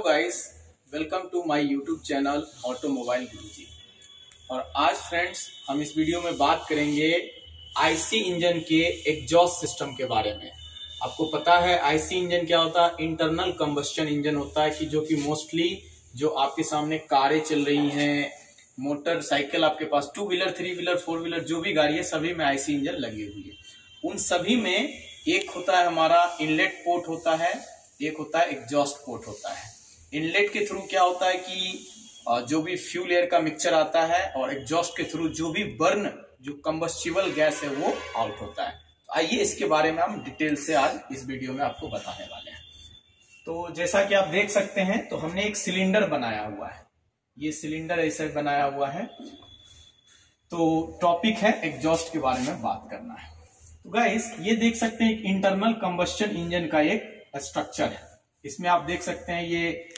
Guys, welcome to my YouTube channel automobile Guruji. और आज friends हम इस वीडियो में बात करेंगे आईसी इंजन के एग्जॉस्ट सिस्टम के बारे में। आपको पता है आईसी इंजन क्या होता है? इंटरनल कंबस्शन इंजन होता है कि जो कि मोस्टली जो आपके सामने कारें चल रही हैं, मोटरसाइकिल, आपके पास two wheeler, three wheeler, four wheeler जो भी गाड़ी है सभी में आईसी इंजन लगी हुई है। उन सभी में एक होता है हमारा इनलेट पोर्ट होता है, एक होता है एग्जॉस्ट पोर्ट होता है। इनलेट के थ्रू क्या होता है कि जो भी फ्यूल एयर का मिक्सचर आता है, और एग्जॉस्ट के थ्रू जो भी बर्न जो कंबस्टिबल गैस है वो आउट होता है। तो आइए इसके बारे में हम डिटेल से आज इस वीडियो में आपको बताने वाले हैं। तो जैसा कि आप देख सकते हैं, तो हमने एक सिलेंडर बनाया हुआ है। ये सिलेंडर ऐसे बनाया हुआ है। तो टॉपिक है एग्जॉस्ट के बारे में बात करना है। तो गाइस ये देख सकते हैं एक इंटरनल कंबस्शन इंजन का एक स्ट्रक्चर है। इसमें आप देख सकते हैं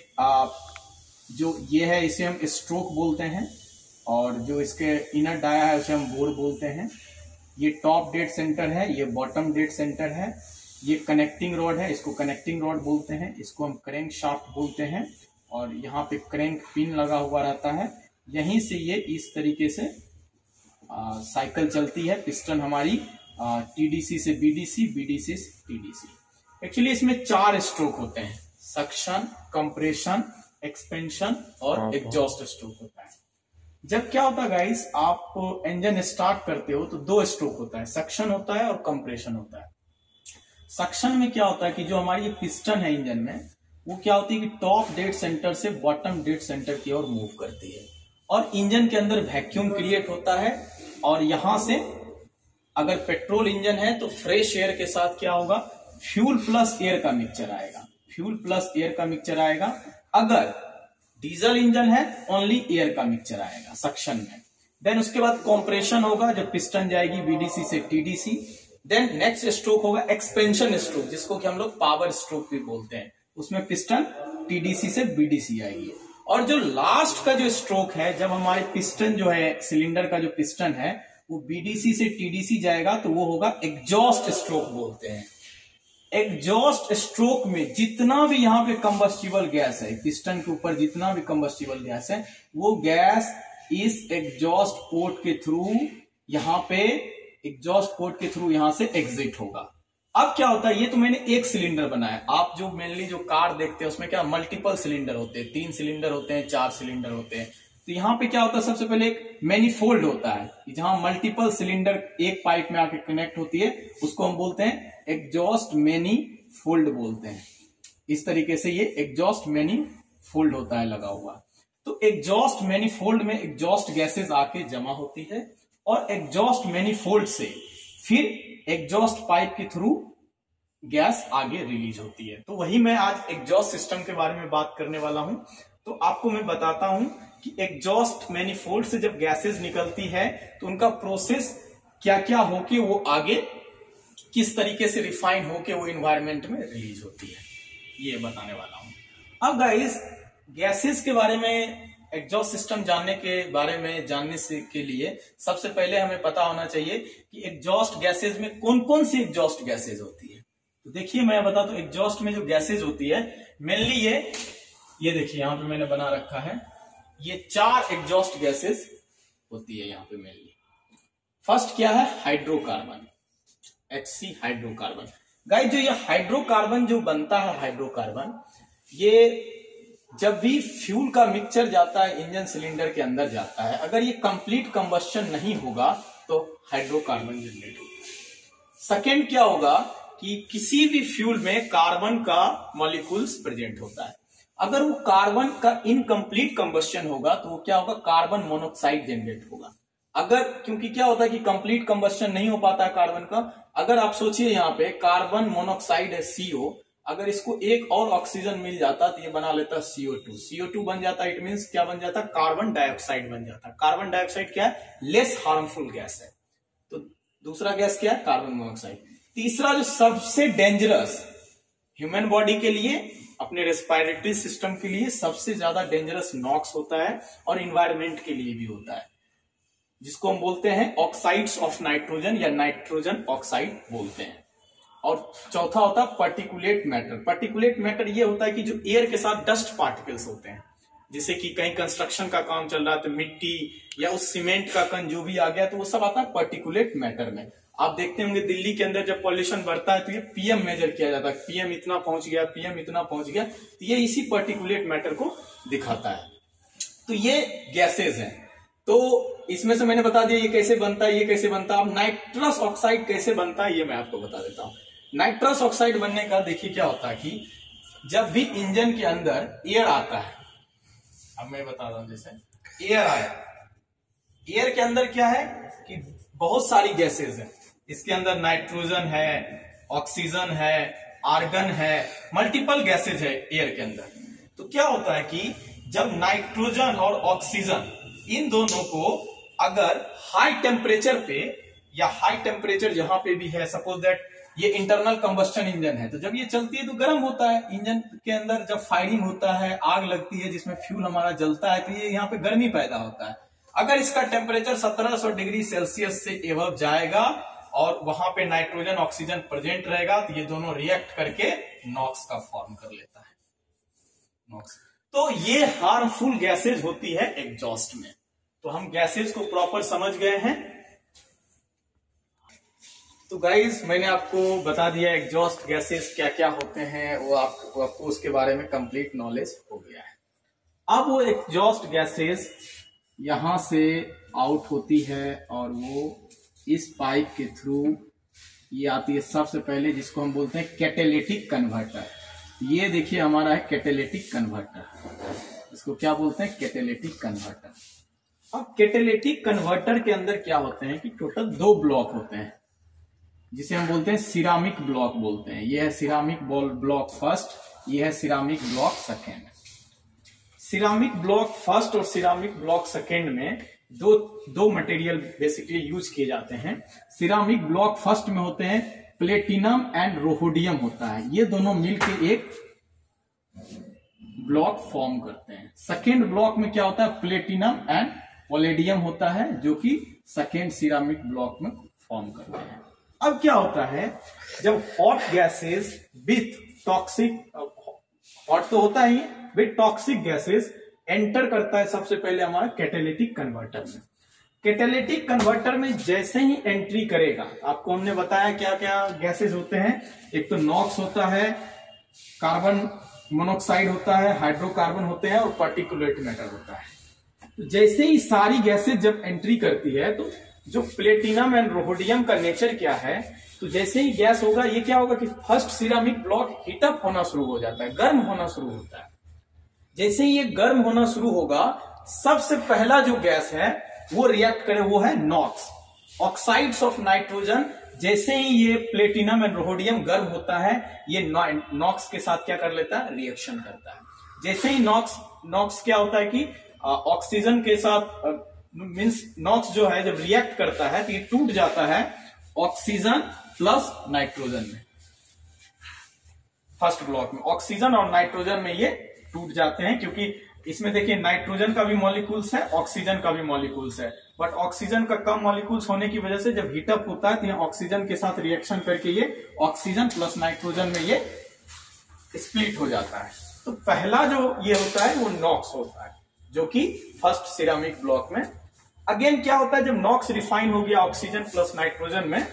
ये है, इसे हम स्ट्रोक बोलते हैं, और जो इसके इनर डाया है उसे हम बोर बोलते हैं। ये टॉप डेड सेंटर है, ये बॉटम डेड सेंटर है, ये कनेक्टिंग रॉड है, इसको कनेक्टिंग रॉड बोलते हैं, इसको हम क्रैंक शाफ्ट बोलते हैं, और यहाँ पे क्रैंक पिन लगा हुआ रहता है। यहीं से ये इस तरीके से साइकिल चलती है। पिस्टन हमारी टीडीसी से बीडीसी, बीडीसी से टीडीसी। एक्चुअली इसमें 4 स्ट्रोक होते हैं: सक्शन, कंप्रेशन, एक्सपेंशन और एग्जॉस्ट स्ट्रोक होता है। जब क्या होता है गाइस, आप इंजन स्टार्ट करते हो तो 2 स्ट्रोक होता है, सक्शन होता है और कंप्रेशन होता है। सक्शन में क्या होता है कि जो हमारी ये पिस्टन है इंजन में, वो क्या होती है कि टॉप डेड सेंटर से बॉटम डेड सेंटर की ओर मूव करती है, और इंजन के अंदर वैक्यूम क्रिएट होता है। और यहां से अगर पेट्रोल इंजन है तो फ्रेश एयर के साथ क्या होगा, फ्यूल प्लस एयर का मिक्सचर आएगा, फ्यूल प्लस एयर का मिक्सचर आएगा। अगर डीजल इंजन है ओनली एयर का मिक्सचर आएगा सक्शन में। देन उसके बाद कंप्रेशन होगा, जब पिस्टन जाएगी बीडीसी से टीडीसी। देन नेक्स्ट स्ट्रोक होगा एक्सपेंशन स्ट्रोक, जिसको कि हम लोग पावर स्ट्रोक भी बोलते हैं। उसमें पिस्टन टीडीसी से बीडीसी आएगी। और जो लास्ट का जो स्ट्रोक है, जब हमारे पिस्टन जो है, सिलेंडर का जो पिस्टन है वो बीडीसी से टीडीसी जाएगा, तो वो होगा एग्जॉस्ट स्ट्रोक बोलते हैं। एग्जॉस्ट स्ट्रोक में जितना भी यहाँ पे कंबस्टिबल गैस है, पिस्टन के ऊपर जितना भी कंबस्टिबल गैस है, वो गैस इस एग्जॉस्ट पोर्ट के थ्रू यहाँ पे एग्जॉस्ट पोर्ट के थ्रू यहां से एग्जिट होगा। अब क्या होता है, ये तो मैंने एक सिलेंडर बनाया। आप जो मेनली जो कार देखते हैं उसमें क्या मल्टीपल सिलेंडर होते हैं, 3 सिलेंडर होते हैं, 4 सिलेंडर होते हैं। तो यहाँ पे क्या होता है, सबसे पहले एक मैनीफोल्ड होता है, जहां मल्टीपल सिलेंडर एक पाइप में आके कनेक्ट होती है, उसको हम बोलते हैं एग्जॉस्ट मैनीफोल्ड बोलते हैं। इस तरीके से ये एग्जॉस्ट मैनीफोल्ड होता है लगा हुआ। तो एग्जॉस्ट मैनीफोल्ड में एग्जॉस्ट गैसेस आके जमा होती है, और एग्जॉस्ट मैनीफोल्ड से फिर एग्जॉस्ट पाइप के थ्रू गैस आगे रिलीज होती है। तो वही मैं आज एग्जॉस्ट सिस्टम के बारे में बात करने वाला हूं। तो आपको मैं बताता हूं कि एग्जॉस्ट मैनीफोल्ड से जब गैसेस निकलती है तो उनका प्रोसेस क्या क्या होके वो आगे किस तरीके से रिफाइन होके वो एनवायरमेंट में रिलीज होती है, ये बताने वाला हूं। अब गाइस गैसेस के बारे में, एग्जॉस्ट सिस्टम जानने से के लिए सबसे पहले हमें पता होना चाहिए कि एग्जॉस्ट गैसेस में कौन कौन सी एग्जॉस्ट गैसेस होती है। तो देखिए मैं बताता हूं, एग्जॉस्ट में जो गैसेस होती है मेनली ये देखिए यहां पे मैंने बना रखा है, ये 4 एग्जॉस्ट गैसेस होती है यहां पे मेनली। फर्स्ट क्या है, हाइड्रोकार्बन, HC हाइड्रोकार्बन। गाइस जो ये हाइड्रोकार्बन जो बनता है, हाइड्रोकार्बन ये जब भी फ्यूल का मिक्सचर जाता है इंजन सिलेंडर के अंदर जाता है, अगर ये कंप्लीट कंबस्शन नहीं होगा तो हाइड्रोकार्बन जनरेट होगा। सेकेंड क्या होगा कि किसी भी फ्यूल में कार्बन का मॉलिक्यूल्स प्रेजेंट होता है। अगर वो कार्बन का इनकम्प्लीट कंबस्शन होगा तो वो क्या होगा, कार्बन मोनोऑक्साइड जनरेट होगा। अगर, क्योंकि क्या होता है कि कंप्लीट कंबस्शन नहीं हो पाता है कार्बन का। अगर आप सोचिए यहाँ पे कार्बन मोनोऑक्साइड है CO, अगर इसको एक और ऑक्सीजन मिल जाता तो ये बना लेता CO2। CO2 बन जाता, इट मींस क्या बन जाता, कार्बन डाइऑक्साइड बन जाता। कार्बन डाइऑक्साइड क्या है, लेस हार्मफुल गैस है। तो दूसरा गैस क्या है, कार्बन मोनोऑक्साइड। तीसरा जो सबसे डेंजरस ह्यूमन बॉडी के लिए, अपने रेस्पिरेटरी सिस्टम के लिए सबसे ज्यादा डेंजरस नॉक्स होता है, और इन्वायरमेंट के लिए भी होता है, जिसको हम बोलते हैं ऑक्साइड्स ऑफ नाइट्रोजन या नाइट्रोजन ऑक्साइड बोलते हैं। और चौथा होता है पार्टिकुलेट मैटर। पार्टिकुलेट मैटर ये होता है कि जो एयर के साथ डस्ट पार्टिकल्स होते हैं, जैसे कि कहीं कंस्ट्रक्शन का काम चल रहा है तो मिट्टी या उस सीमेंट का कण जो भी आ गया तो वो सब आता है पार्टिकुलेट मैटर में। आप देखते होंगे दिल्ली के अंदर जब पॉल्यूशन बढ़ता है तो ये पीएम मेजर किया जाता है, पीएम इतना पहुंच गया, पीएम इतना पहुंच गया, तो ये इसी पार्टिकुलेट मैटर को दिखाता है। तो ये गैसेज हैं। तो इसमें से मैंने बता दिया ये कैसे बनता है, ये कैसे बनता है। अब नाइट्रस ऑक्साइड कैसे बनता है ये मैं आपको बता देता हूं। नाइट्रस ऑक्साइड बनने का देखिए क्या होता है कि जब भी इंजन के अंदर एयर आता है, अब मैं बता रहा हूं, जैसे एयर आया, एयर के अंदर क्या है कि बहुत सारी गैसेज हैं। इसके अंदर नाइट्रोजन है, ऑक्सीजन है, आर्गन है, मल्टीपल गैसेज है एयर के अंदर। तो क्या होता है कि जब नाइट्रोजन और ऑक्सीजन इन दोनों को अगर हाई टेम्परेचर पे या हाई टेम्परेचर जहां पे भी है, सपोज दैट ये इंटरनल कंबस्टन इंजन है, तो जब ये चलती है तो गर्म होता है। इंजन के अंदर जब फायरिंग होता है, आग लगती है जिसमें फ्यूल हमारा जलता है, तो ये यहाँ पे गर्मी पैदा होता है। अगर इसका टेम्परेचर 1700 डिग्री सेल्सियस से एबव जाएगा और वहां पे नाइट्रोजन ऑक्सीजन प्रेजेंट रहेगा तो ये दोनों रिएक्ट करके नॉक्स का फॉर्म कर लेता है, नॉक्स। तो ये हार्मफुल गैसेज होती है एग्जॉस्ट में। तो हम गैसेज को प्रॉपर समझ गए हैं। तो गाइज मैंने आपको बता दिया एग्जॉस्ट गैसेस क्या क्या होते हैं, वो आपको उसके बारे में कंप्लीट नॉलेज हो गया है। अब वो एग्जॉस्ट गैसेस यहां से आउट होती है और वो इस पाइप के थ्रू ये आती है सबसे पहले, जिसको हम बोलते हैं कैटालिटिक कन्वर्टर। ये देखिए हमारा है कैटालिटिक कन्वर्टर, इसको क्या बोलते हैं, कैटालिटिक कन्वर्टर। अब कैटालिटिक कन्वर्टर के अंदर क्या होते हैं कि टोटल 2 ब्लॉक होते हैं, जिसे हम बोलते हैं सिरामिक ब्लॉक बोलते हैं। ये है सिरामिक ब्लॉक फर्स्ट, ये है ceramic block second. Ceramic block first और सिरामिक ब्लॉक सेकेंड में दो मटेरियल बेसिकली यूज किए जाते हैं। सिरामिक ब्लॉक फर्स्ट में होते हैं प्लेटिनम एंड रोहोडियम होता है, ये दोनों मिलकर एक ब्लॉक फॉर्म करते हैं। सेकेंड ब्लॉक में क्या होता है, प्लेटिनम एंड पॉलेडियम होता है, जो कि सेकेंड सिरामिक ब्लॉक में फॉर्म करते हैं। अब क्या होता है, जब hot gases with toxic, hot तो होता ही, विथ टॉक्सिक गैसेस एंटर करता है सबसे पहले हमारा कैटालिटिक कन्वर्टर में। कैटालिटिक कन्वर्टर में जैसे ही एंट्री करेगा, आपको हमने बताया क्या क्या गैसेस होते हैं, एक तो नॉक्स होता है, कार्बन मोनोक्साइड होता है, हाइड्रोकार्बन होते हैं और पार्टिकुलेट मैटर होता है। तो जैसे ही सारी गैसेस जब एंट्री करती है तो जो प्लेटिनम एंड रोहोडियम का नेचर क्या है, तो जैसे ही गैस होगा ये क्या होगा कि फर्स्ट सिरामिक ब्लॉक हीटअप होना शुरू हो जाता है, गर्म होना शुरू होता है। जैसे ही ये गर्म होना शुरू होगा, सबसे पहला जो गैस है वो रिएक्ट करे, वो है नॉक्स, ऑक्साइड्स ऑफ नाइट्रोजन। जैसे ही ये प्लेटिनम एंड रोहोडियम गर्म होता है, ये नॉक्स के साथ क्या कर लेता है, रिएक्शन करता है। जैसे ही नॉक्स क्या होता है कि ऑक्सीजन के साथ मीन्स नॉक्स जो है जब रिएक्ट करता है तो ये टूट जाता है ऑक्सीजन प्लस नाइट्रोजन में। फर्स्ट ब्लॉक में ऑक्सीजन और नाइट्रोजन में ये टूट जाते हैं, क्योंकि इसमें देखिए नाइट्रोजन का भी मॉलिक्यूल्स है, ऑक्सीजन का भी मॉलिक्यूल्स है, बट ऑक्सीजन का कम मॉलिक्यूल्स होने की वजह से जब हीटअप होता है तो यहाँ ऑक्सीजन के साथ रिएक्शन करके ये ऑक्सीजन प्लस नाइट्रोजन में ये स्प्लिट हो जाता है। तो पहला जो ये होता है वो नॉक्स होता है, जो कि फर्स्ट सिरामिक ब्लॉक में। अगेन क्या होता है, जब नॉक्स रिफाइन हो गया ऑक्सीजन प्लस नाइट्रोजन में,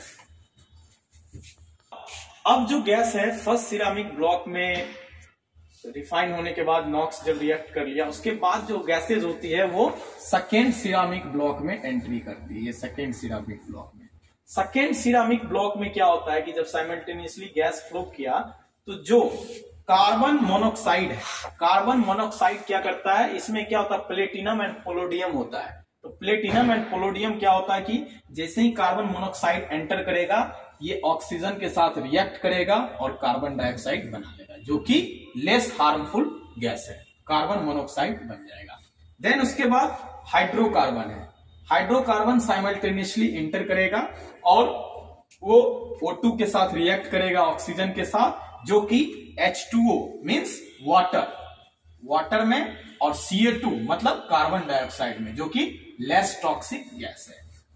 अब जो गैस है फर्स्ट सिरामिक ब्लॉक में रिफाइन होने के बाद नॉक्स जब रिएक्ट कर लिया, उसके बाद जो गैसेज होती है वो सेकेंड सिरामिक ब्लॉक में एंट्री करती है। ये सेकेंड सिरामिक ब्लॉक में, सेकेंड सिरामिक ब्लॉक में क्या होता है कि जब साइमल्टेनियसली गैस फ्लो किया तो जो कार्बन मोनोक्साइड है, कार्बन मोनोक्साइड क्या करता है, इसमें क्या होता है, प्लेटिनम एंड पोलोडियम होता है। तो प्लेटिनम एंड पोलोडियम क्या होता है कि जैसे ही कार्बन मोनोक्साइड एंटर करेगा, ये ऑक्सीजन के साथ रिएक्ट करेगा और कार्बन डाइऑक्साइड बना लेगा, जो कि लेस हार्मफुल गैस है, कार्बन मोनोक्साइड बन जाएगा। देन उसके बाद हाइड्रोकार्बन है, हाइड्रोकार्बन साइमल्टेनियसली एंटर करेगा और वो O2 के साथ रिएक्ट करेगा ऑक्सीजन के साथ, जो कि H2O मीन्स वाटर में, और Ca2 मतलब कार्बन डाइऑक्साइड में, जो कि लेस टॉक्सिक गैस है।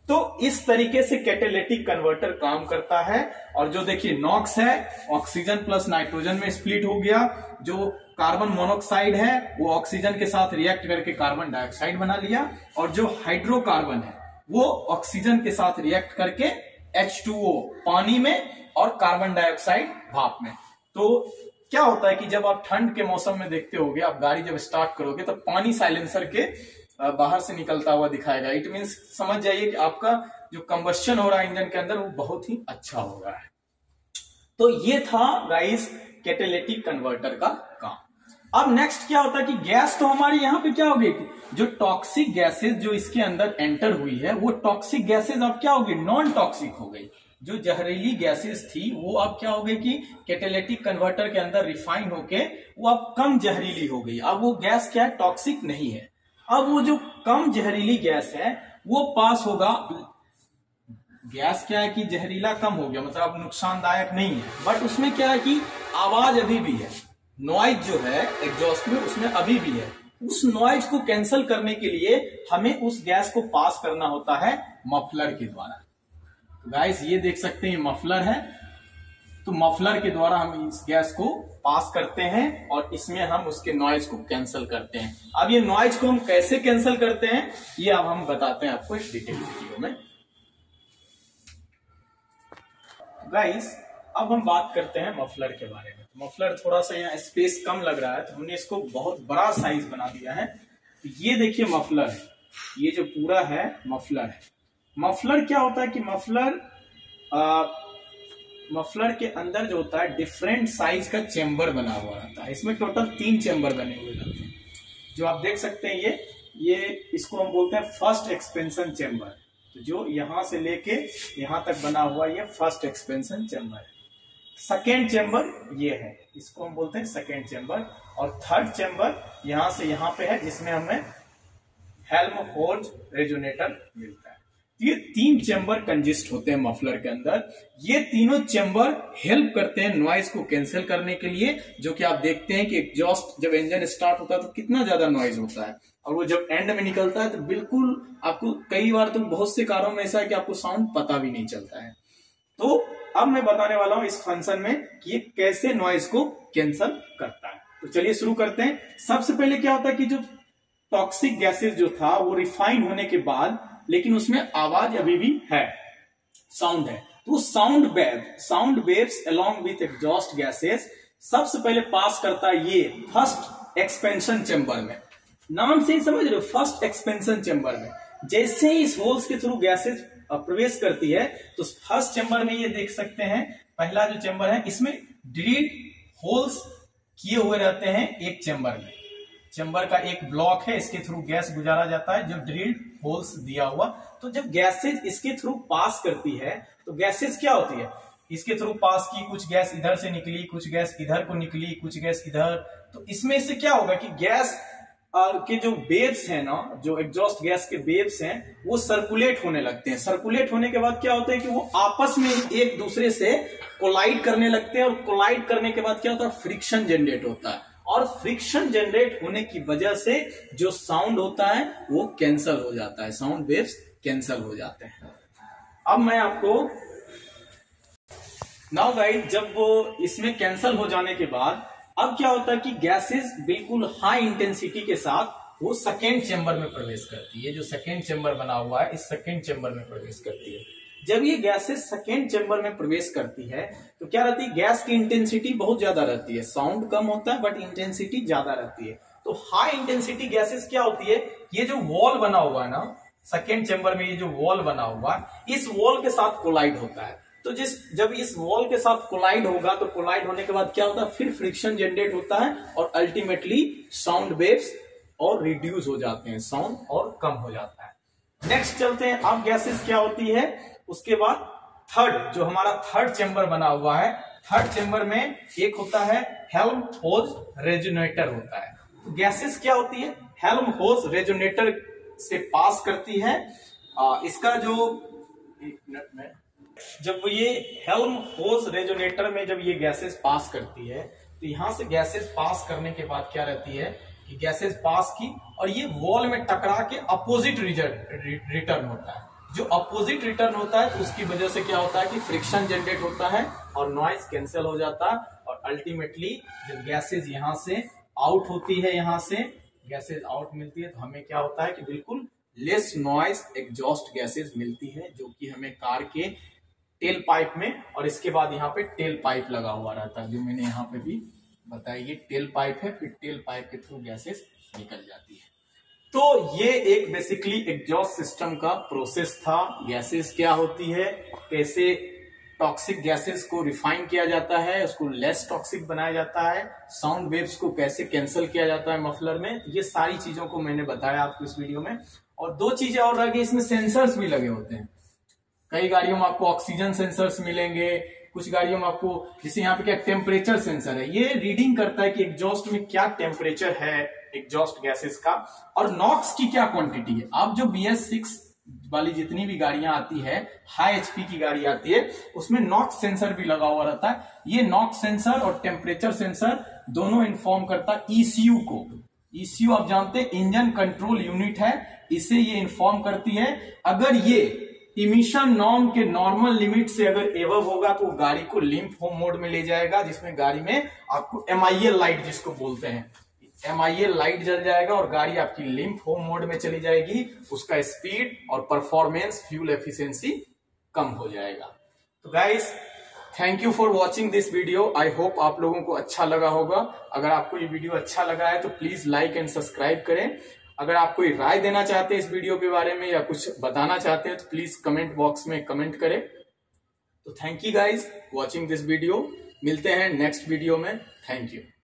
तो इस तरीके से कैटालिटिक कन्वर्टर काम करता है। और जो देखिए नॉक्स है, ऑक्सीजन प्लस नाइट्रोजन में स्प्लिट हो गया। जो कार्बन मोनोऑक्साइड है वो ऑक्सीजन के साथ रिएक्ट करके कार्बन डाइऑक्साइड बना लिया, और जो हाइड्रोकार्बन है वो ऑक्सीजन के साथ रिएक्ट करके H2O पानी में और कार्बन डाइऑक्साइड भाप में। तो क्या होता है कि जब आप ठंड के मौसम में देखते होगे, आप गाड़ी जब स्टार्ट करोगे तो पानी साइलेंसर के बाहर से निकलता हुआ दिखाएगा। इट मीन्स समझ जाइए कि आपका जो कंबस्शन हो रहा है इंजन के अंदर वो बहुत ही अच्छा हो रहा है। तो ये था गाइस कैटालिटिक कन्वर्टर का काम। अब नेक्स्ट क्या होता है कि गैस तो हमारी यहाँ पे क्या हो गई, जो टॉक्सिक गैसेस जो इसके अंदर एंटर हुई है वो टॉक्सिक गैसेस अब क्या हो गई, नॉन टॉक्सिक हो गई। जो जहरीली गैसेस थी वो अब क्या हो गई कि कैटालिटिक कन्वर्टर के अंदर रिफाइन होके वो अब कम जहरीली हो गई। अब वो गैस क्या है, टॉक्सिक नहीं है। अब वो जो कम जहरीली गैस है वो पास होगा, गैस क्या है कि जहरीला कम हो गया, मतलब अब नुकसानदायक नहीं है, बट उसमें क्या है कि आवाज अभी भी है, नॉइज जो है एग्जॉस्ट में उसमें अभी भी है। उस नॉइज को कैंसिल करने के लिए हमें उस गैस को पास करना होता है मफलर के द्वारा। तो गाइस ये देख सकते हैं मफलर है, तो मफलर के द्वारा हम इस गैस को पास करते हैं और इसमें हम उसके नॉइज को कैंसिल करते हैं। अब ये नॉइज को हम कैसे कैंसिल करते हैं ये अब हम बताते हैं आपको इस डिटेल वीडियो में। गाइस अब हम बात करते हैं मफलर के बारे में। मफलर थोड़ा सा यहाँ स्पेस कम लग रहा है तो हमने इसको बहुत बड़ा साइज बना दिया है। तो ये देखिए मफलर है, ये जो पूरा है मफलर है। मफलर क्या होता है कि मफलर के अंदर जो होता है डिफरेंट साइज का चेंबर बना हुआ रहता है। इसमें टोटल 3 चेंबर बने हुए रहते हैं, जो आप देख सकते हैं। ये इसको हम बोलते हैं फर्स्ट एक्सपेंशन चेंबर। तो जो यहां से लेके यहां तक बना हुआ ये फर्स्ट एक्सपेंशन चेंबर है। सेकेंड चेंबर ये है, इसको हम बोलते हैं सेकेंड चेंबर। और थर्ड चेंबर यहां से यहां पे है, जिसमें हमें हेल्महोल्ट्ज रेजोनेटर मिलता है। ये 3 चेंबर कंजिस्ट होते हैं मफलर के अंदर। ये तीनों चेंबर हेल्प करते हैं नॉइज को कैंसिल करने के लिए। जो कि आप देखते हैं कि एग्जॉस्ट जब इंजन स्टार्ट होता है तो कितना ज्यादा नॉइज होता है, और वो जब एंड में निकलता है तो बिल्कुल आपको कई बार तो बहुत से कारों में ऐसा है कि आपको साउंड पता भी नहीं चलता है। तो अब मैं बताने वाला हूं इस फंक्शन में कि ये कैसे नॉइज को कैंसिल करता है। तो चलिए शुरू करते हैं। सबसे पहले क्या होता है कि जो टॉक्सिक गैसेस जो था वो रिफाइन होने के बाद, लेकिन उसमें आवाज अभी भी है, साउंड है, तो sound waves along with exhaust gases सबसे पहले पास करता है ये फर्स्ट एक्सपेंशन चेंबर में। नाम से ही समझ रहे हो, फर्स्ट एक्सपेंशन चेंबर में। जैसे ही इस होल्स के थ्रू गैसेस प्रवेश करती है तो फर्स्ट चेंबर में ये देख सकते हैं, पहला जो चेंबर है इसमें ड्रिल होल्स किए हुए रहते हैं एक चेंबर में। चेंबर का एक ब्लॉक है, इसके थ्रू गैस गुजारा जाता है, जो ड्रिल्ड होल्स दिया हुआ। तो जब गैसेज इसके थ्रू पास करती है तो गैसेज क्या होती है, इसके थ्रू पास की, कुछ गैस इधर से निकली, कुछ गैस इधर को निकली, कुछ गैस इधर। तो इसमें से क्या होगा कि गैस के जो वेव्स हैं ना, जो एग्जॉस्ट गैस के वेव्स हैं वो सर्कुलेट होने लगते हैं। सर्कुलेट होने के बाद क्या होता है कि वो आपस में एक दूसरे से कोलाइड करने लगते हैं, और कोलाइड करने के बाद क्या होता है, फ्रिक्शन जनरेट होता है। और फ्रिक्शन जनरेट होने की वजह से जो साउंड होता है वो कैंसल हो जाता है, साउंड वेव्स कैंसल हो जाते हैं। अब मैं आपको नाउ गाइस, जब वो इसमें कैंसल हो जाने के बाद अब क्या होता है कि गैसेस बिल्कुल हाई इंटेंसिटी के साथ वो सेकेंड चेंबर में प्रवेश करती है। जो सेकेंड चेंबर बना हुआ है इस सेकेंड चेंबर में प्रवेश करती है। जब ये गैसेस सेकेंड चेंबर में प्रवेश करती है तो क्या रहती है, गैस की इंटेंसिटी बहुत ज्यादा रहती है, साउंड कम होता है बट इंटेंसिटी ज्यादा रहती है। तो हाई इंटेंसिटी गैसेस क्या होती है, ये जो वॉल बना हुआ है ना सेकेंड चेंबर में, ये जो वॉल बना हुआ है इस वॉल के साथ कोलाइड होता है। तो जब इस वॉल के साथ कोलाइड होगा तो कोलाइड होने के बाद क्या होता है, फिर फ्रिक्शन जनरेट होता है और अल्टीमेटली साउंड वेव्स और रिड्यूस हो जाते हैं, साउंड और कम हो जाता है। नेक्स्ट चलते हैं, अब गैसेस क्या होती है। उसके बाद थर्ड, जो हमारा थर्ड चेंबर बना हुआ है, थर्ड चेंबर में एक होता है हेल्महोल्ट्ज रेजोनेटर होता है। तो गैसेस क्या होती है, हेल्महोल्ट्ज रेजोनेटर से पास करती है। इसका जो एक मिनट में, जब ये हेल्महोल्ट्ज रेजोनेटर में जब ये गैसेस पास करती है तो यहां से गैसेस पास करने के बाद क्या रहती है कि गैसेस पास की और ये वॉल में टकरा के अपोजिट रिटर्न होता है। जो अपोजिट रिटर्न होता है उसकी वजह से क्या होता है कि फ्रिक्शन जनरेट होता है और नॉइज कैंसिल हो जाता है, और अल्टीमेटली जब गैसेज यहां से आउट होती है, यहां से गैसेज आउट मिलती है, तो हमें क्या होता है कि बिल्कुल लेस नॉइज एग्जॉस्ट गैसेज मिलती है, जो कि हमें कार के टेल पाइप में, और इसके बाद यहाँ पे टेल पाइप लगा हुआ रहता है, जो मैंने यहाँ पे भी बताया, ये टेल पाइप है, फिर टेल पाइप के थ्रू गैसेज निकल जाती है। तो ये एक बेसिकली एग्जॉस्ट सिस्टम का प्रोसेस था। गैसेस क्या होती है, कैसे टॉक्सिक गैसेस को रिफाइन किया जाता है, उसको लेस टॉक्सिक बनाया जाता है, साउंड वेव्स को कैसे कैंसिल किया जाता है मफलर में, ये सारी चीजों को मैंने बताया आपको इस वीडियो में। और दो चीजें और रह गई, इसमें सेंसर्स भी लगे होते हैं। कई गाड़ियों में आपको ऑक्सीजन सेंसर्स मिलेंगे, कुछ गाड़ियों में आपको, जैसे यहाँ पे क्या टेम्परेचर सेंसर है, ये रीडिंग करता है कि एग्जॉस्ट में क्या टेम्परेचर है एग्जॉस्ट गैसेस का, और नॉक्स की क्या क्वांटिटी है। अब जो BS6 वाली जितनी भी गाड़ियां आती है, हाई एचपी की गाड़ी आती है, उसमें नॉक्स सेंसर भी लगा हुआ रहता है। ये नॉक्स सेंसर और टेम्परेचर सेंसर दोनों इन्फॉर्म करता है ECU को। ECU आप जानते हैं इंजन कंट्रोल यूनिट है, इसे ये इन्फॉर्म करती है। अगर ये इमिशन नॉर्म के नॉर्मल लिमिट से अगर एवव होगा तो गाड़ी को लिम्प होम मोड में ले जाएगा, जिसमें गाड़ी में आपको MIL लाइट जिसको बोलते हैं, MIL लाइट जल जाएगा और गाड़ी आपकी लिम्प होम मोड में चली जाएगी। उसका स्पीड और परफॉर्मेंस, फ्यूल एफिशिएंसी कम हो जाएगा। तो guys, thank you for watching this video. I hope आप लोगों को अच्छा लगा होगा। अगर आपको ये वीडियो अच्छा लगा है तो प्लीज लाइक एंड सब्सक्राइब करें। अगर आप कोई राय देना चाहते हैं इस वीडियो के बारे में या कुछ बताना चाहते हैं तो प्लीज कमेंट बॉक्स में कमेंट करें। तो thank you guys watching this video. मिलते हैं नेक्स्ट वीडियो में। Thank you.